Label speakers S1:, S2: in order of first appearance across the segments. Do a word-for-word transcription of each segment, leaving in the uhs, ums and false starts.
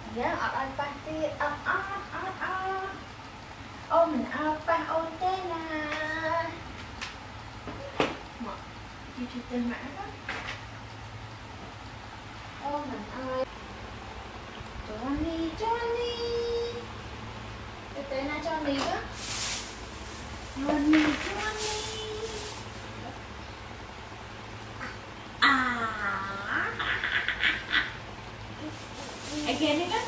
S1: Dạ, ở đây party ở ở ở ở. Ô mình ở pa ô tê na. Mà chị chị tên mã đó. Ô mình ơi. Johnny Johnny. Cái tên là Johnny đó. Johnny Johnny. À. Again again.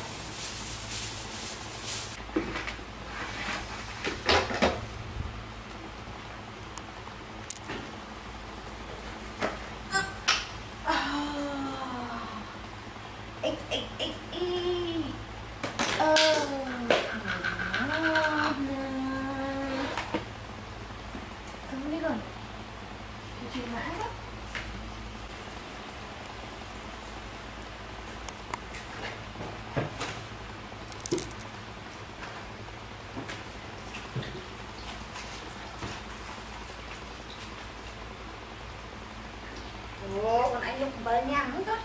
S1: Ồ, còn anh lúc bơi nhầm đó.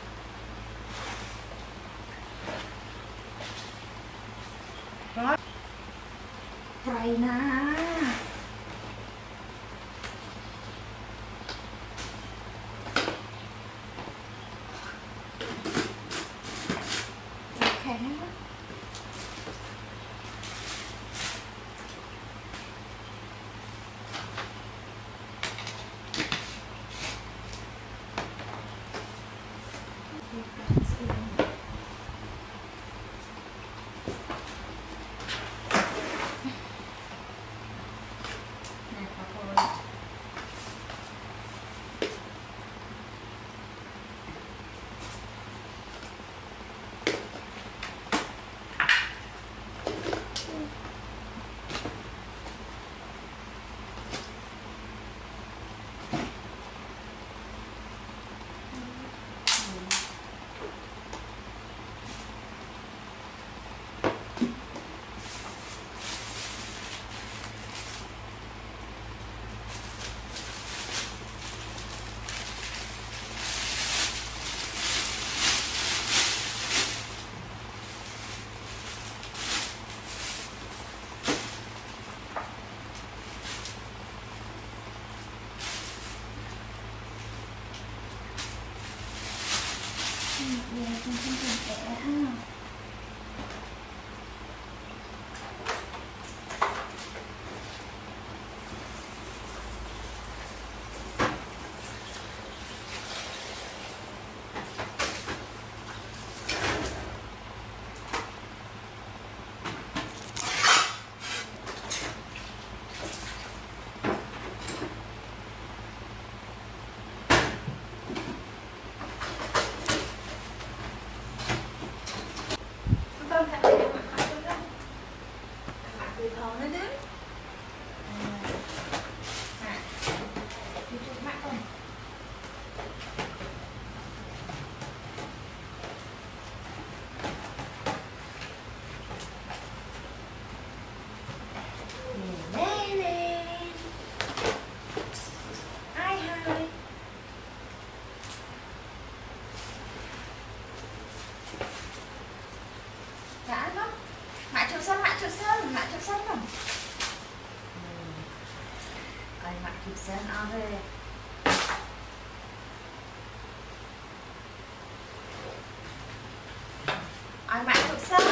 S1: Rồi. Rồi nè. Ok. Dạ, con không cần trẻ à. Con phải làm mặt thôi đó. Mặt từ thòn lên đó. À. Đi chụp mắt con. Nè nè. Hai hai. Đã đó. Mẹ chụp sân, mẹ chụp sân, mẹ chụp sân không? Coi mẹ chụp sân ao về. Ôi mẹ chụp sân.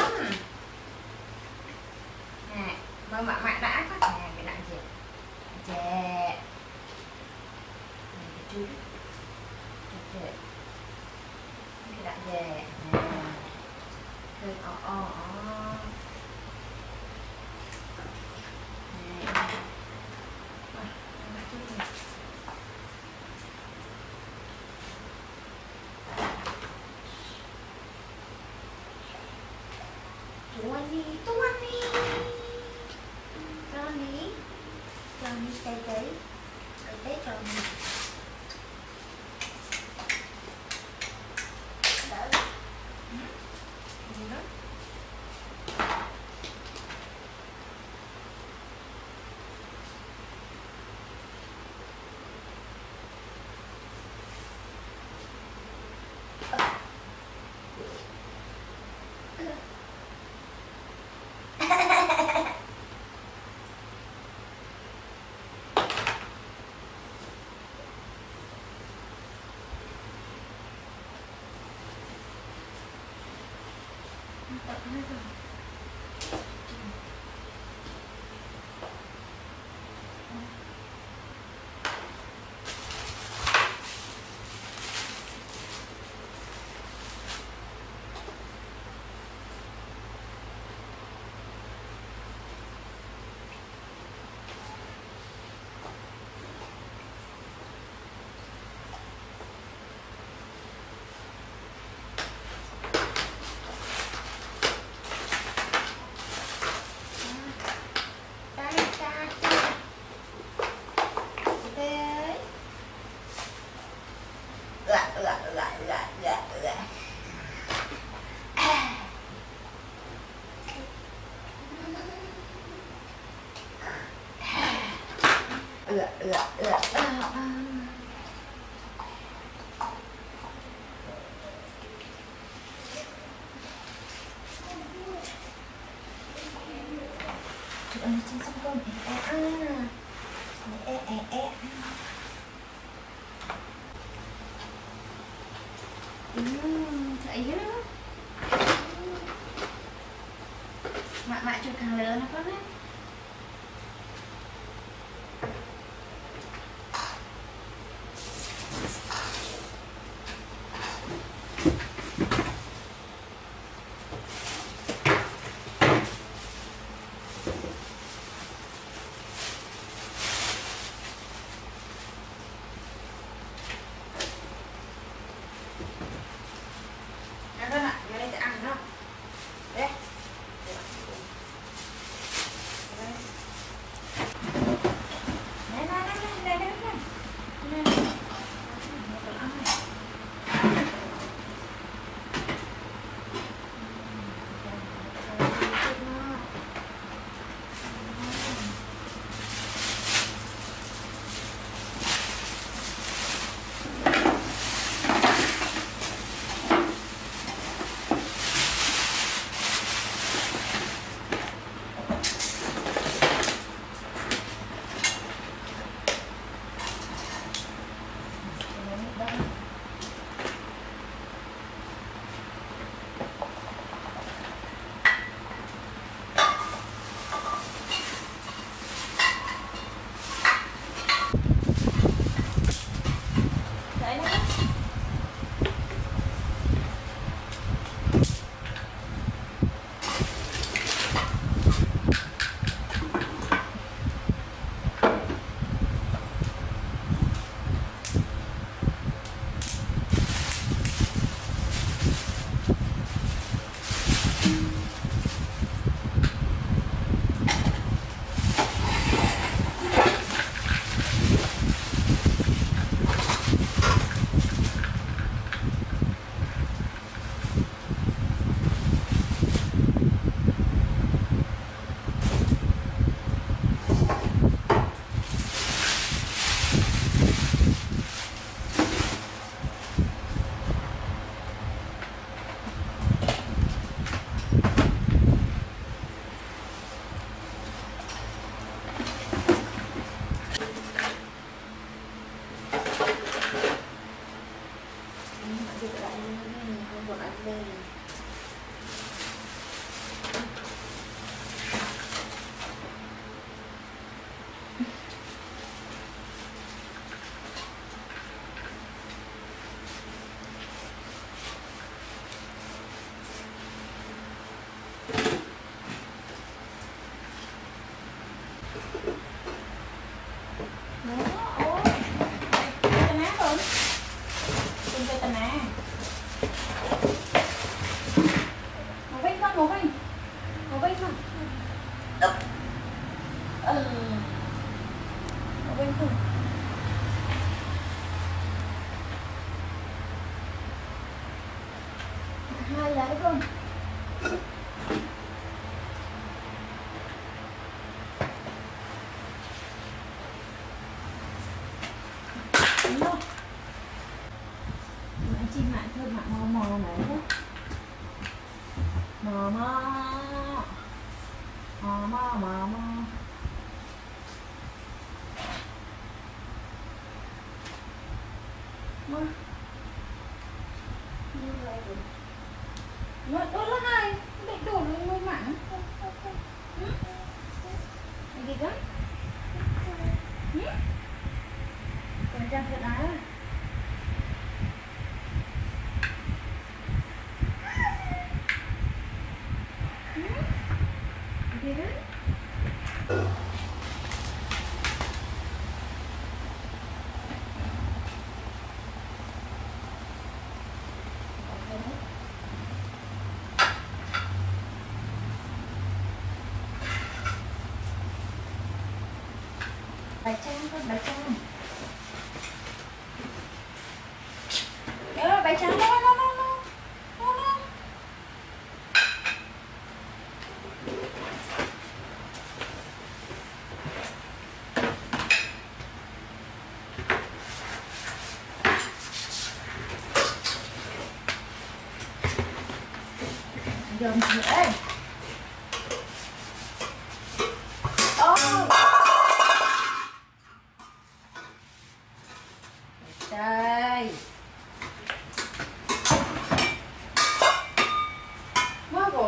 S1: Nè, mời mẹ mẹ đã có nè cái đạn gì? Chè. Này cái chú. Chè. Cái đạn chè. Nè. Rồi ờ ờ ờ. Johnny, Johnny, Johnny, Johnny tay tay, tay tay Johnny. Đỡ. Gì đó? Tập hết rồi. Ựa, ựa, ựa, ựa. Tụi ơi trên sông con ẹ ẹ ẹ ẹ ẹ. Thấy đó. Mẹ mẹ cho càng lớn nó có đấy. Hai lấy con. Đúng không? Mẹ chim mạng thôi mạng mò mò này đó. Mò mò. Mò mò mò mò. Mò. Như vậy rồi. Nó đốt lên này, để đổ lên môi mặn. Gì đó? Còn trang thật ái rồi. Gì đó? Bài trang con, bài trang. Ờ, bài trang nó nó nó nó nó nó. Dòng nữa đây. Ôi. Đây. Quá rồi.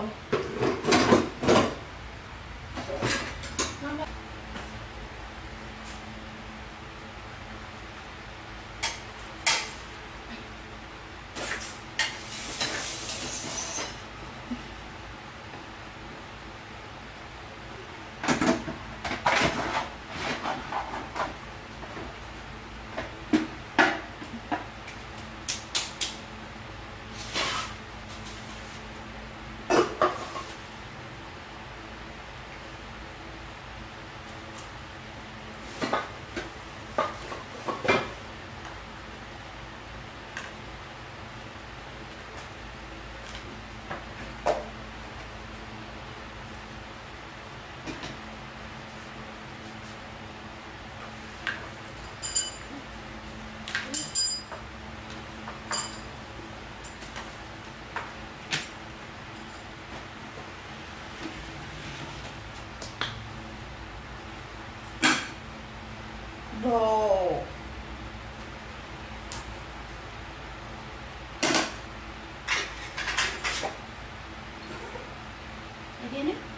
S1: Đồ. Cái kia nữa.